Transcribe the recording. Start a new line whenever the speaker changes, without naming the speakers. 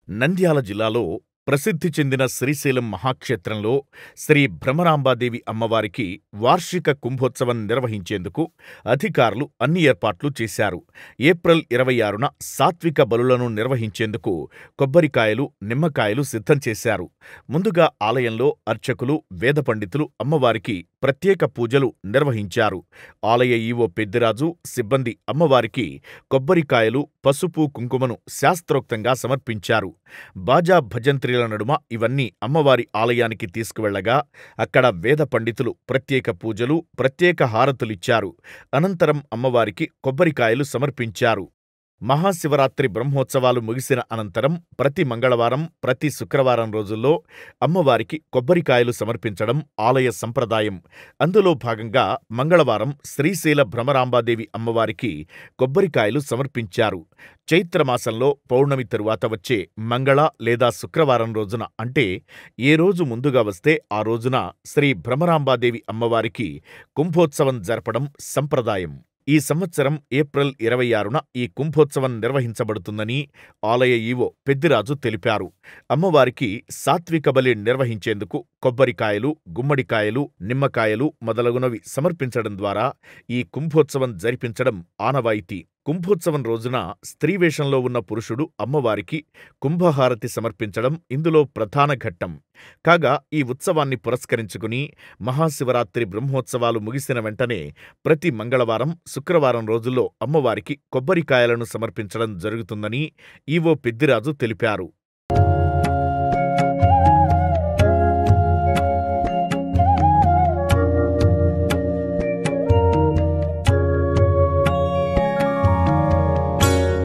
నంద్యాల జిల్లాలో ప్రసిద్ధి చెందిన శ్రీశైలం మహాక్షేత్రంలో శ్రీ భ్రమరాంబాదేవి అమ్మవారికి వార్షిక కుంభోత్సవం నిర్వహించేందుకు అధికారులు అన్ని ఏర్పాట్లు చేశారు. ఏప్రిల్ 26న సాత్విక బలులను నిర్వహించేందుకు కొబ్బరికాయలు, నిమ్మకాయలు సిద్ధం చేశారు. ముందుగా ఆలయంలో అర్చకులు, వేద పండితులు అమ్మవారికి ప్రత్యేక పూజలు నిర్వహించారు. ఆలయ ఈవో పెద్దిరాజు, సిబ్బంది అమ్మవారికి కొబ్బరికాయలు, పసుపు, కుంకుమను శాస్త్రోక్తంగా సమర్పించారు. బాజా భజంత్రీల నడుమ ఇవన్నీ అమ్మవారి ఆలయానికి తీసుకువెళ్లగా అక్కడ వేద పండితులు ప్రత్యేక పూజలు, ప్రత్యేక హారతులిచ్చారు. అనంతరం అమ్మవారికి కొబ్బరికాయలు సమర్పించారు. మహాశివరాత్రి బ్రహ్మోత్సవాలు ముగిసిన అనంతరం ప్రతి మంగళవారం, ప్రతి శుక్రవారం రోజుల్లో అమ్మవారికి కొబ్బరికాయలు సమర్పించడం ఆలయ సంప్రదాయం. అందులో భాగంగా మంగళవారం శ్రీశైల భ్రమరాంబాదేవి అమ్మవారికి కొబ్బరికాయలు సమర్పించారు. చైత్రమాసంలో పౌర్ణమి తరువాత వచ్చే మంగళ లేదా శుక్రవారం రోజున, అంటే ఏ రోజు ముందుగా వస్తే ఆ రోజున శ్రీ భ్రమరాంబాదేవి అమ్మవారికి కుంభోత్సవం జరపడం సంప్రదాయం. ఈ సంవత్సరం ఏప్రిల్ 26న ఈ కుంభోత్సవం నిర్వహించబడుతుందని ఆలయ ఈవో పెద్దిరాజు తెలిపారు. అమ్మవారికి సాత్విక బలి నిర్వహించేందుకు కొబ్బరికాయలు, గుమ్మడికాయలు, నిమ్మకాయలు మొదలగునవి సమర్పించడం ద్వారా ఈ కుంభోత్సవం జరిపించడం ఆనవాయితీ. కుంభోత్సవం రోజున స్త్రీవేషంలో ఉన్న పురుషుడు అమ్మవారికి కుంభహారతి సమర్పించడం ఇందులో ప్రధాన ఘట్టం. కాగా ఈ ఉత్సవాన్ని పురస్కరించుకుని మహాశివరాత్రి బ్రహ్మోత్సవాలు ముగిసిన వెంటనే ప్రతి మంగళవారం, శుక్రవారం రోజుల్లో అమ్మవారికి కొబ్బరికాయలను సమర్పించడం జరుగుతుందని ఈవో పెద్దిరాజు తెలిపారు.